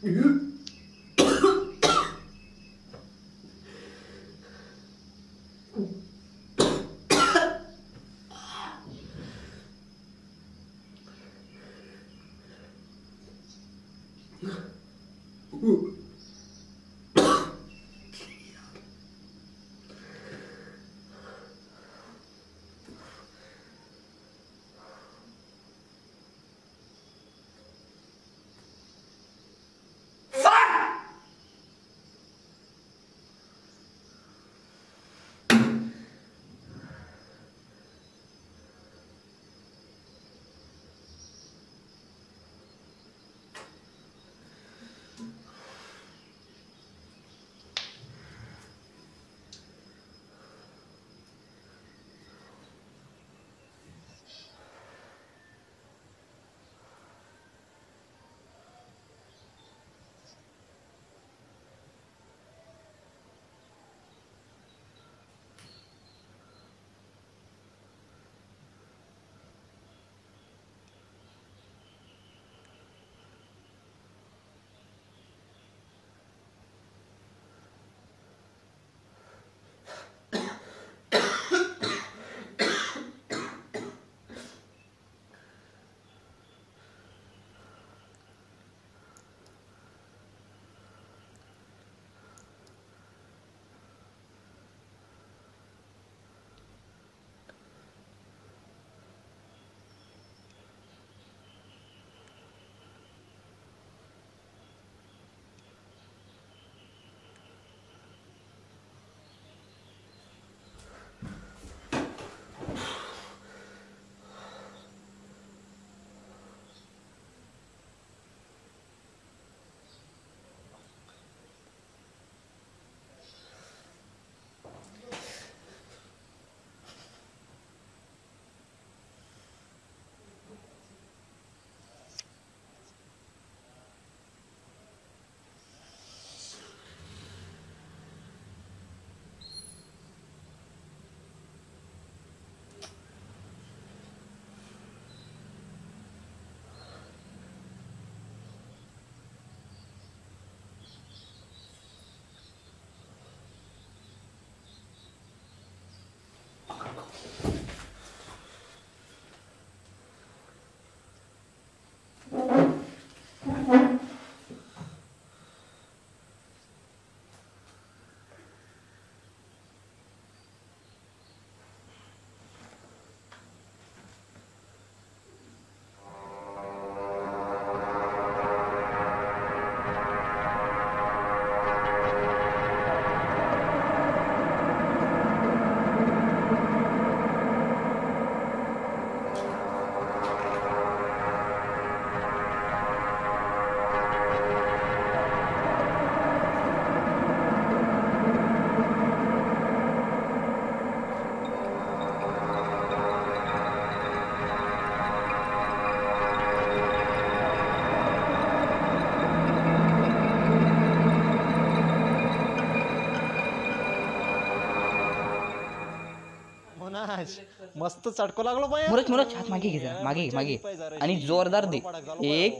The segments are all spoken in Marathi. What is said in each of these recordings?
मस्त चटको लागलो पाय. मुरच मुरच हात मागे घे जरा, मागे मागे आणि जोरदार दे. 1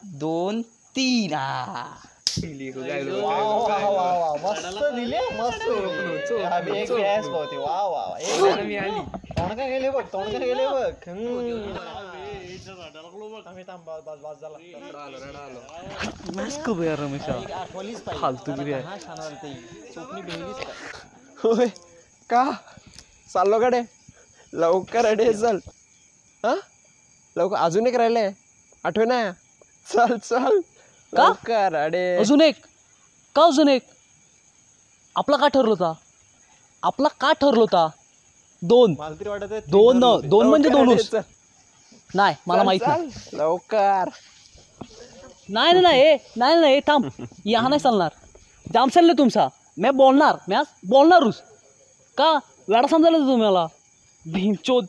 2 3. मस्त दिले मस्त. एक गॅस होते. वा वा मी आली. तोंडका गेले बघ, तोंडका गेले बघ. आम्ही थांब बाज झाला. मस्त यार रमेशा फालतू गिरी आहे. हा छान वाटते. चोपणी बेहलीच का? होय का चाललो कडे लवकर अडे चल. हा लवकर अजून एक राहिलंय आठवण आहे. चल चल लवकर अडे. अजून एक का? अजून एक आपला का ठरलो होता? आपला का ठरलो होता? 2 मला तरी वाटत 2 म्हणजे 2 नाही मला माहित नाही. लवकर नाही नाही नाही नाही थांब. यहाँ नाही चालणार. जाम चालले तुमचा. मी बोलणार. मी आज बोलणारच का? वेळा समजायला तुम्ही मला भीमचोद.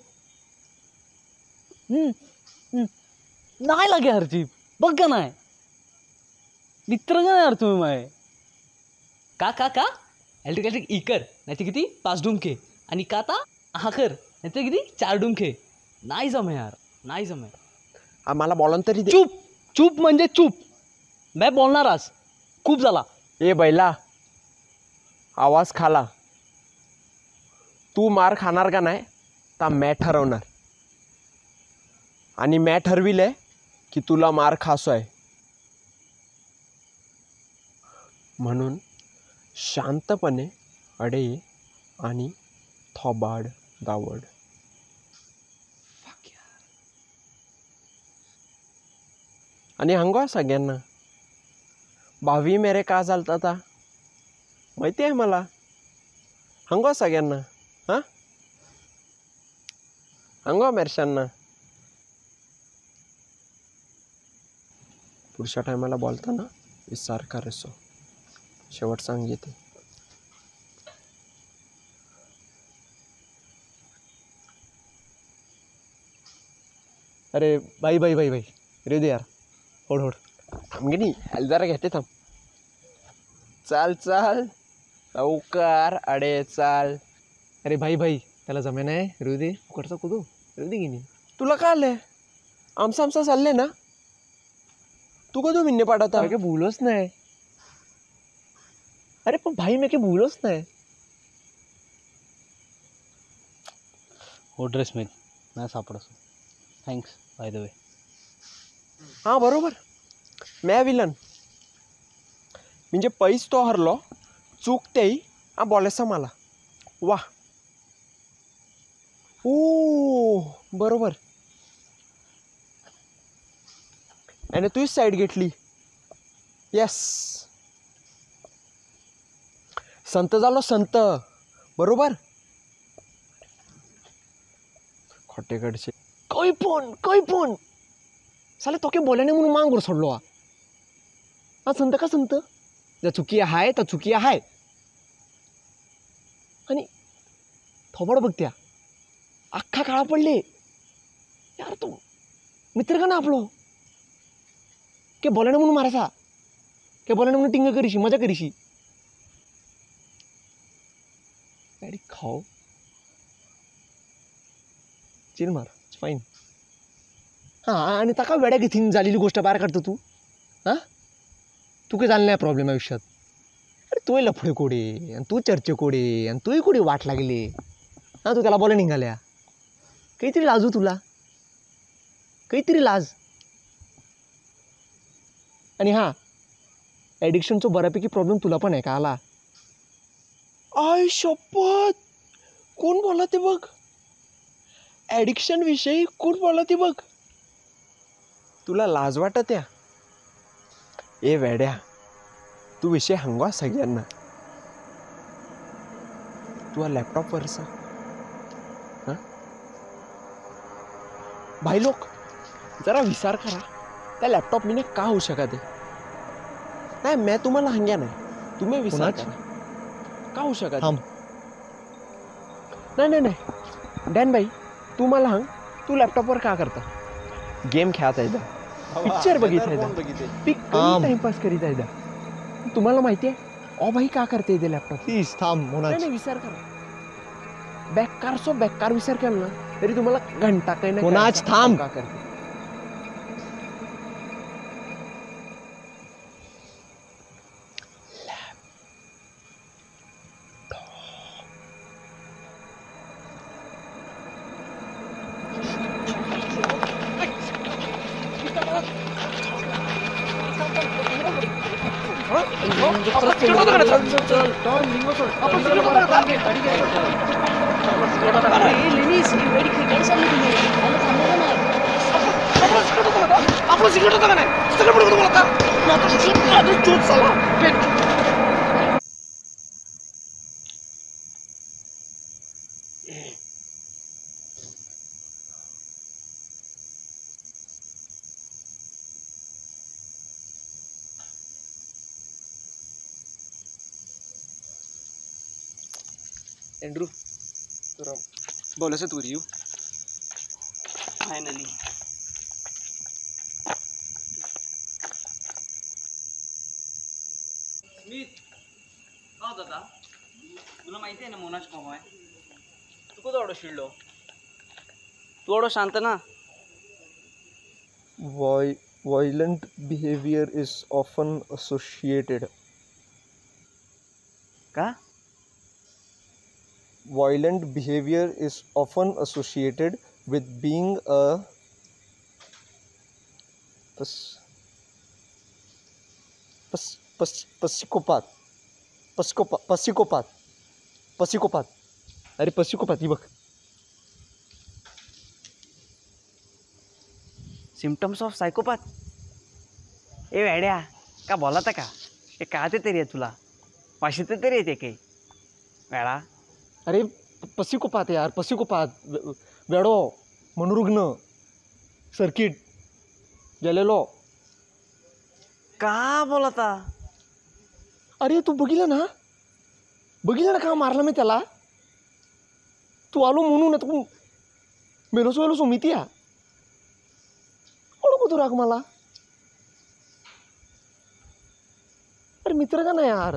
नाही लागे हरची बघ का नाही मित्र का नाही यार तुम्ही माय. का का का इलेक्ट्रिक इलेक्ट्रिक इकर नाही ते किती 5 डुमके आणि का आता हा कर नाही ते किती 4 डुमके. नाही जमे यार नाही जमे. आम्हाला बोलून तरी दे. चूप चूप म्हणजे चूप. मैं बोलणार आज खूप झाला. ए बैला, आवाज खाला. तू मार खाणार का नाही तर मॅ ठरवणार. आणि मॅ ठरविलंय की तुला मार खासो आहे. म्हणून शांतपणे अडे ये आणि थोबाड दावड. आणि हंगवा सगळ्यांना भावी मेरे का चालतं आता माहिती आहे मला. हंगवा सगळ्यांना. हां हंगवा मेरशांना. पुढच्या टायमाला बोलताना विचार करायचो. शेवट सांग येते. अरे बाई बाई बाई बाई रे दे यार. होड होड. थांब गे जरा घेते थांब. चाल चाल लवकर अडे चाल. अरे भाई भाई त्याला जमे नाही रे दे. फुकटचा कुदू रे दे की नाही. तुला काय आलंय. आमचा आमचा चाललंय ना. तू कधी मिन्ने पाठवता. मैं भूलोच नाही. अरे पण भाई मैं भूलोच नाही. हो ड्रेस मेट नाही सापडस. Thanks by the way. हां बरोबर. मॅ विलन म्हणजे पैस तो हरलो चूक तेही हा बोलायचा मला. वा ओ बरोबर. आणि तूच साईड घेतली. येस संत झालो संत. बरोबर. खोटेकडचे काही पण साले तो के बोलल्याने म्हणून मांगूर सोडलो. हा संत का संत. ज्या चुकी आहे त्या चुकी आहे. आणि थोबड बघ त्या अख्खा काळा पडले यार. तू मित्र का ना आपलो के बोलणे म्हणून मारायचा. के बोलणे म्हणून टिंग करीशी मजा करीशी. अरे खाओ चिल मार फाईन. हां आणि तका वेड्या घेतीन झालेली गोष्ट बाहेर काढतो तू. हां तू काही झालं नाही प्रॉब्लेम आयुष्यात. अरे तू लफडे कोडे आणि तू चर्चे कोडे आणि तूही कोडी वाट लागले. हां तू त्याला बोला निघाल्या. काहीतरी लाजू तुला. काहीतरी लाज. आणि हां ॲडिक्शनचा बऱ्यापैकी प्रॉब्लेम तुला पण आहे का आला. आय शपथ कोण बोला ते बघ. ॲडिक्शन विषयी कोण बोला ते बघ. तुला लाज वाटत या. ए वेड्या तू विषय हंगवा सगळ्यांना. तू लॅपटॉपवरचा हां भाई लोक जरा विचार करा. त्या लॅपटॉप मीने का होऊ शकत आहे. नाही मैं तुम्हाला हंग्या नाही. तुम्ही विचार करा का होऊ शकत. नाही डॅन भाई तू मला हंग. तू लॅपटॉपवर का करता. गेम खेळत आहे. पिक्चर बघित टाइमपास करीत आहे. तुम्हाला माहिती आहे ओ भाई का करते इथे लॅपटॉप. प्लीज थांब. नाही विचार करा. बेकार विचार केला ना तरी तुम्हाला घंटा काही नाही. कोणाच थांब. का करते. एंड्रू बोलायचं तू रियू फायनली. हा दादा तुला माहिती आहे ना मोनाज कोण आहे. तू कुठं एवढं शिडलो. तू एवढं शांत ना. वय Violent behavior is often associated. का Violent behavior is often associated with being a psychopath. Psychopath. अरे psychopath ही बघ. Symptoms of सायकोपाथ. ए वेड्या का बोलाता का हे कळते तरी आहे तुला वाशित तरी येते काही वेळा. अरे psychopath यार psychopath. वेडो मनोरुग्ण सर्किट गेलेलो. का बोलता. अरे तू बघितलं ना का मारला मी त्याला. तू आलो म्हणून तू मेलोसो समिती या ओळखू तू राग मला. अरे मित्र का नाही यार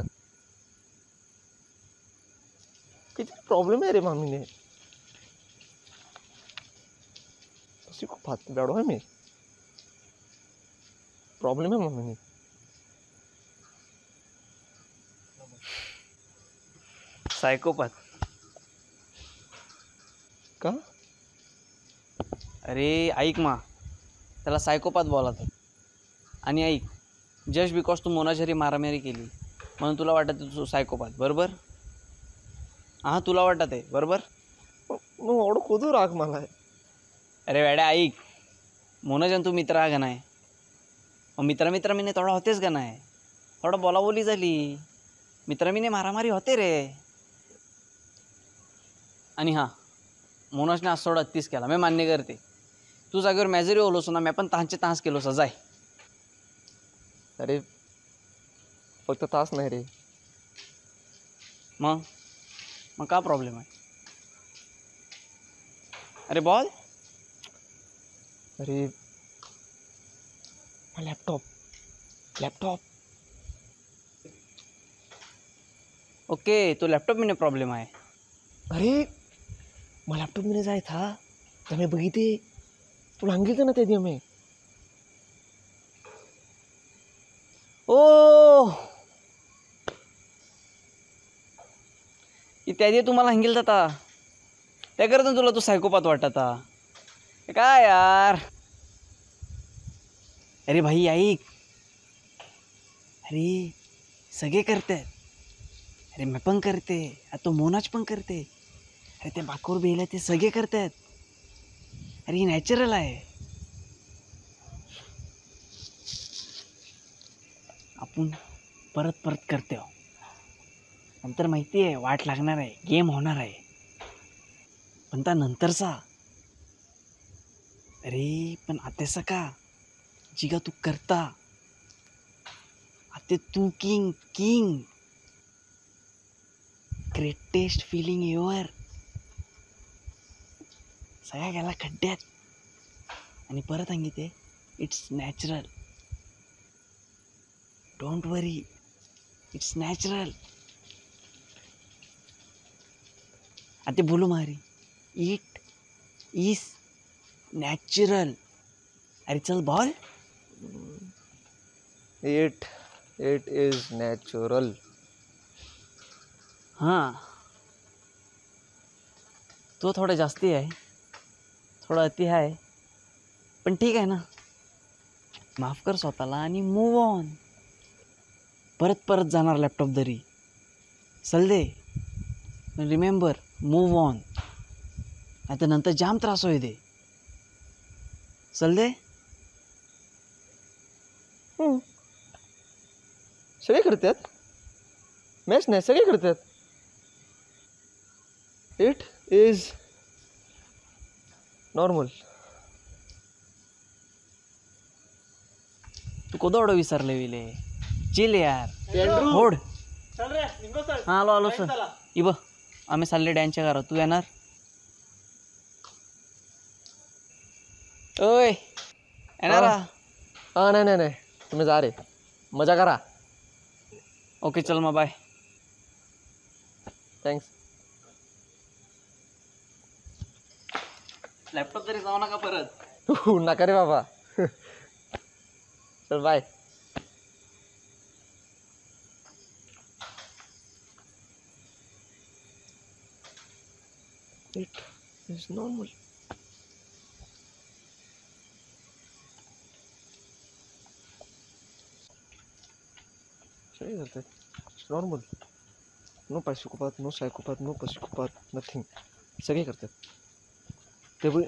किती प्रॉब्लेम आहे रे मामीने. तशी खूप हात बेडो आहे मी. प्रॉब्लेम आहे मामीने. सायकोपाथ. का अरे ऐक मा त्याला सायकोपाथ बोलतात. आणि ऐक जस्ट बिकॉज तू मोनाशरी मारामारी केली म्हणून तुला वाटत तू सायकोपाथ बरोबर. हां तुला वाटत आहे बरोबर. मग ओळखू तू राग मला. अरे वेड्या ऐक मोनाजन तू मित्र का नाही मग मित्र मीने थोडा होतेच का नाही. थोडा बोलाबोली झाली मित्र मीने मारामारी होते रे. आणि हां मोनाजने आज थोडा 30 केला मी मान्य करते. तू जागेवर मॅजरी ओलोस ना मी पण तासचे तास केलो सजाय. अरे फक्त तास नाही रे. मग का प्रॉब्लेम आहे. अरे बॉल. अरे लॅपटॉप ओके तो लॅपटॉप में प्रॉब्लेम आहे. अरे मग लॅपटॉप में जाय था तर मी बघिते तुला सांगितलं ना त्या दिवशी मी. ओ इत्यादी तुम्हाला हंगेल जाता त्याकरता तुला तू सायकोपाथ वाटता काय यार. अरे भाई ऐक अरे सगळे करतात. अरे मैं पण करते तो मोनाज पण करते. अरे ते बाकोर बेला ते सगळे करतात. अरे ही नॅचरल आहे. आपण परत करते हो नंतर माहिती आहे वाट लागणार आहे गेम होणार आहे पण त्या नंतरचा. अरे पण आतेसा का जिगा तू करता आते तू किंग ग्रेटेस्ट फिलिंग एव्हर. सगळ्या गेला खड्ड्यात आणि परत सांगितले it's natural. Don't worry it's natural. आता बोलू मारी इट इज नॅचरल. अरे चल बॉल. It is natural. हां तो थोडा जास्ती आहे थोडा अति आहे पण ठीक आहे ना. माफ कर स्वतःला आणि मूव ऑन. परत जाणार लॅपटॉप दरी चल दे. रिमेंबर मूव ऑन आता नंतर जाम त्रास होई दे. चल दे. सगळे करतात मॅच नाही सगळे करतात. It is normal. तू कोदोडं विसरले विले चिल यार होड. हां आलो सर इब आम्ही चालले डॅनच्या घरात तू येणार. ओय येणार. हां नाही तुम्ही जा रे मजा करा. ओके चल मग बाय. थँक्स. लॅपटॉप तरी जाऊ नका परत. नका रे बाबा. चल बाय. It is normal. सही करते. It's normal. No psychopath, no psychopath, no psychopath, nothing. सगळे करतात. ते बोल.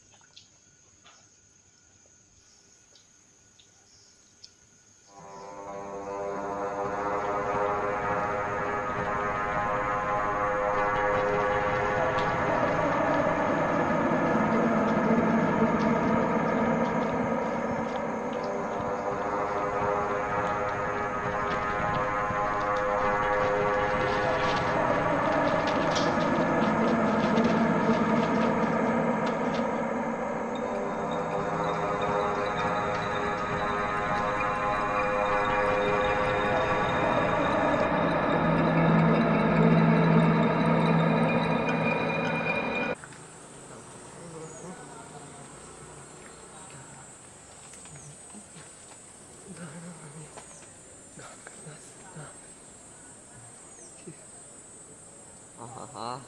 हाँ.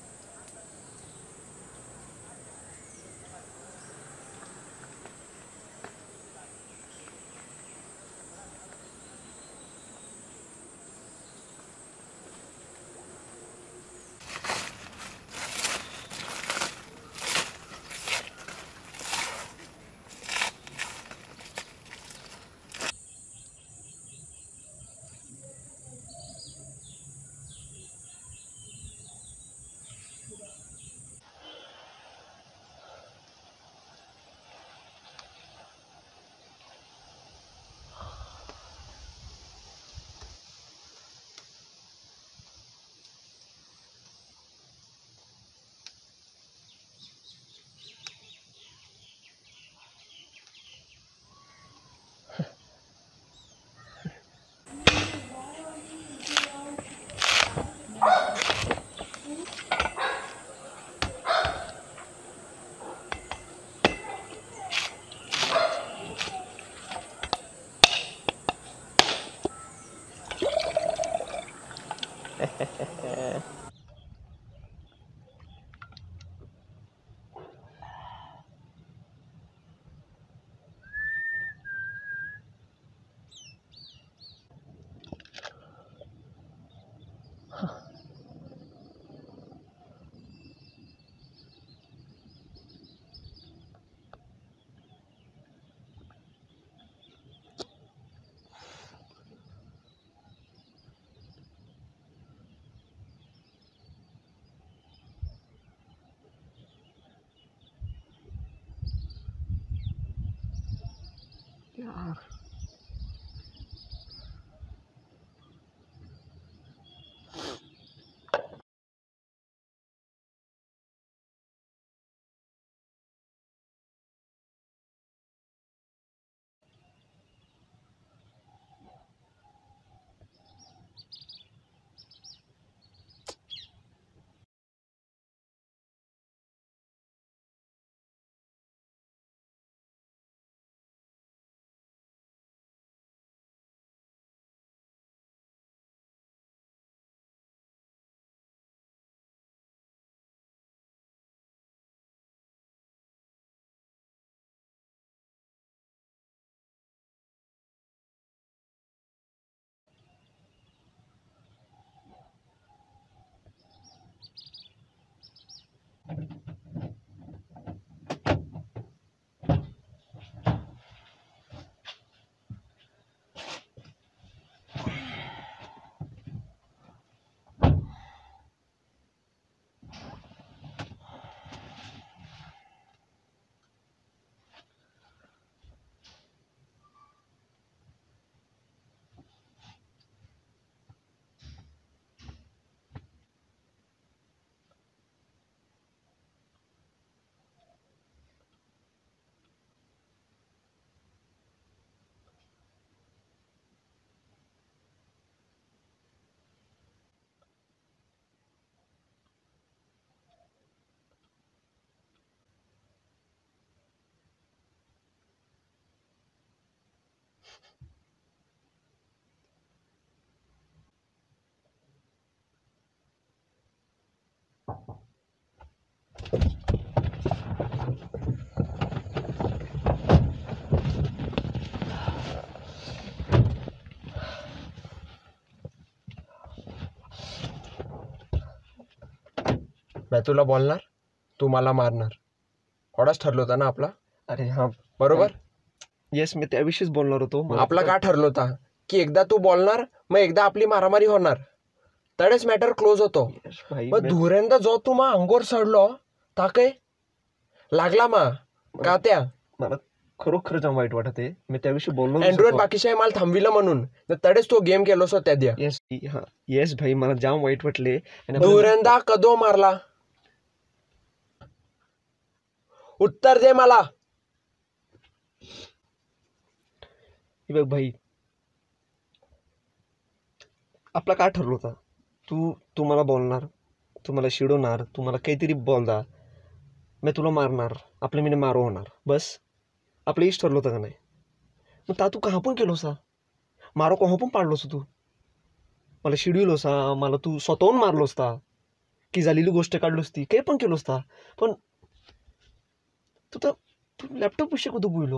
यार मी तुला बोलणार, तू मला मारणार. एवढाच ठरलं होता ना आपला, अरे हा बरोबर? येस, मी त्याविषयीच बोलणार होतो. आपला का ठरलं होता की एकदा तू बोलणार, मग एकदा आपली मारामारी होणार, तडेच मॅटर क्लोज होतो. भाई मग धुरेंदा जो तू मा अंगोर चढलो ता काय लागला मा का त्या मला खरोखर जाम वाईट वाटत आहे. मी त्याविषयी बोललो अँड्रॉइड बाकीच्या मला थांबविलं म्हणून तडेच तो गेम केलोस त्या द्या. येस हा येस भाई, मला जाम वाईट वाटले. धुरेंदा कदो मारला, उत्तर दे मला. हे बघ भाई, आपला काय ठरलं होता, तू मला बोलणार, तू मला शिडवणार, तू मला काहीतरी बोलणार, मी तुला मारणार, आपले मी मारो होणार, बस आपलं इष्ट ठरलं होतं का नाही? मग ता तू कहा पण केलोस, मारो कहा पण पाडलोस, तू मला शिडविलोस, मला तू स्वतःहून मारलोस, की झालेली गोष्ट काढलोस, ती काही पण केलोस, पण तू लॅपटॉप विषयी कधी बोललो?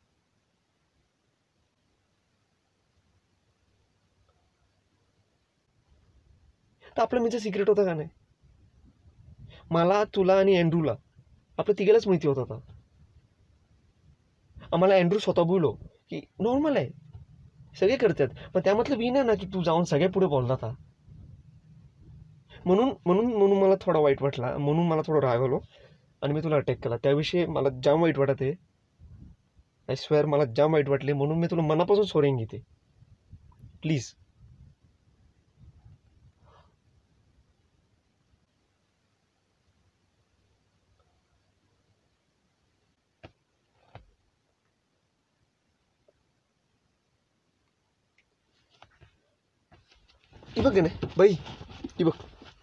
तर आपलं मीचं सिक्रेट होतं का नाही? मला, तुला आणि अँड्रूला आपलं तिघालाच माहिती होत होता. आम्हाला अँड्रू स्वतः बोललो की नॉर्मल आहे, सगळे करतात, पण त्यामधलं बी नाही ना की तू जाऊन सगळ्या पुढे बोलला होता. म्हणून म्हणून म्हणून मला थोडा वाईट वाटला, म्हणून मला थोडं रागवलो आणि मी तुला अटॅक केला. त्याविषयी मला जाम वाईट वाटत आहे. आय स्वेअर मला जाम वाईट वाटले, म्हणून मी तुला मनापासून सॉरी घेते, प्लीज. ही बघ ना बाई, ही बघ,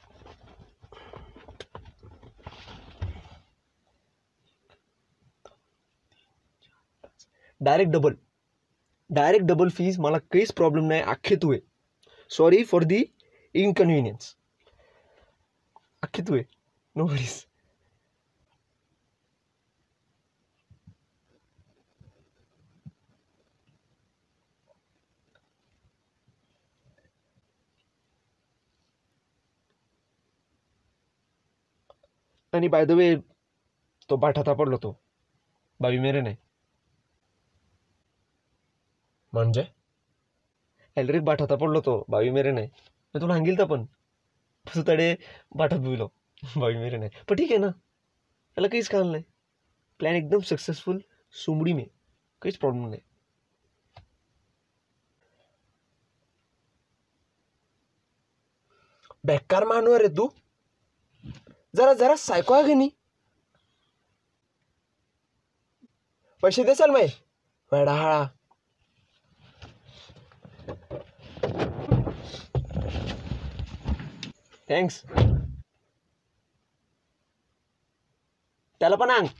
डायरेक्ट डबल फीज, मला काहीच प्रॉब्लेम नाही. अख्खे तू आहे, सॉरी फॉर दी इनकन्व्हिनियन्स, अख्खे तू आहे, नो वरीज. आणि बाय द वे, तो बाठाता पडलो, तो बावी मेरे नाही, म्हणजे एलरिक बाठाता पडलो, तो बावी मेरे नाही. मी तुला सांगेल तर, पण तू तडे बाठात बुलो, बावी मेरे नाही. पण ठीक आहे ना, त्याला काहीच काम नाही. प्लॅन एकदम सक्सेसफुल, सुमडी में काहीच प्रॉब्लेम नाही. बेकार मानवर आहे तू, जरा जरा सायको आहे की नाही? पैसे देसाल मै वेडाहाळा. थँक्स. त्याला पण आण.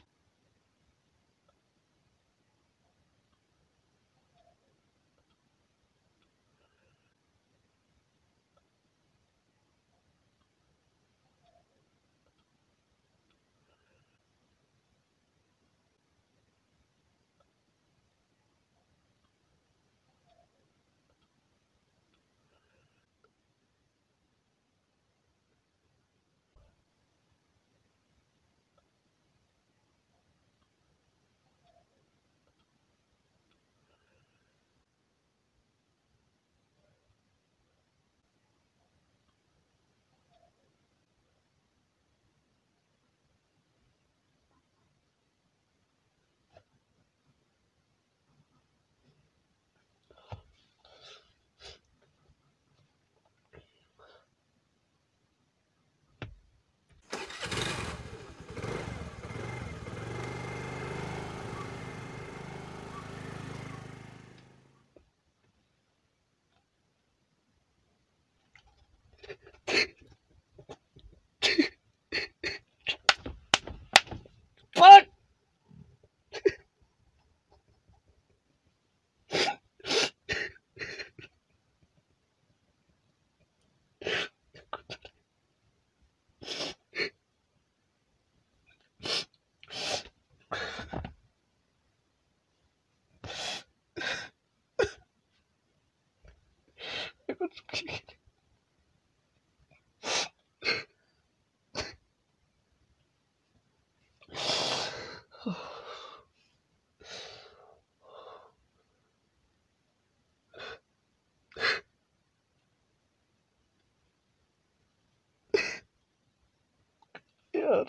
यार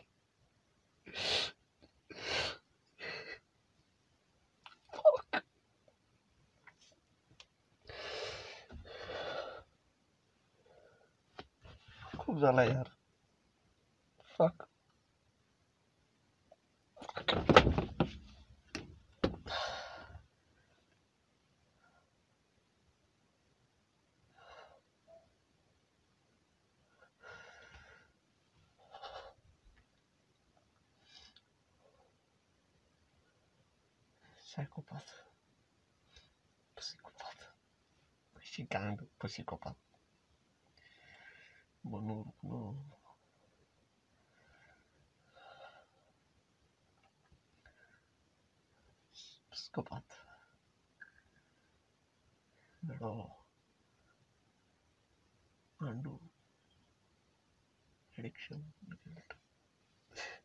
खूप झाला यार. फक. Psychopath. Psychopath. She gang psychopath. Bonur, no. Psychopath. No. Undo. Addiction.